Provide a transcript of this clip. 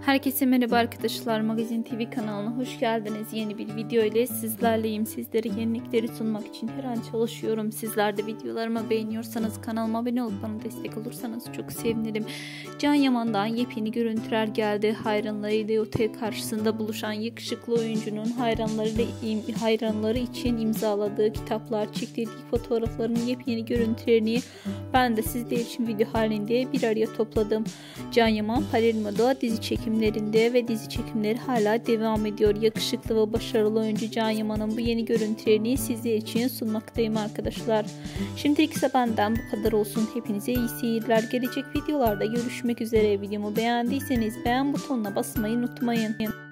Herkese merhaba arkadaşlar, Magazin TV kanalına hoş geldiniz. Yeni bir video ile sizlerleyim. Sizlere yenilikleri sunmak için her an çalışıyorum. Sizler de videolarımı beğeniyorsanız kanalıma abone olup bana destek olursanız çok sevinirim. Can Yaman'dan yepyeni görüntüler geldi. Hayranlarıyla otel karşısında buluşan yakışıklı oyuncunun hayranları için imzaladığı kitaplar, çektirdiği fotoğrafların yepyeni görüntülerini ben de sizler için video halinde bir araya topladım. Can Yaman Palermo'da dizi çekimlerinde ve dizi çekimleri hala devam ediyor. Yakışıklı ve başarılı oyuncu Can Yaman'ın bu yeni görüntülerini sizler için sunmaktayım arkadaşlar. Şimdilik ise benden bu kadar olsun. Hepinize iyi seyirler. Gelecek videolarda görüşmek üzere. Videomu beğendiyseniz beğen butonuna basmayı unutmayın.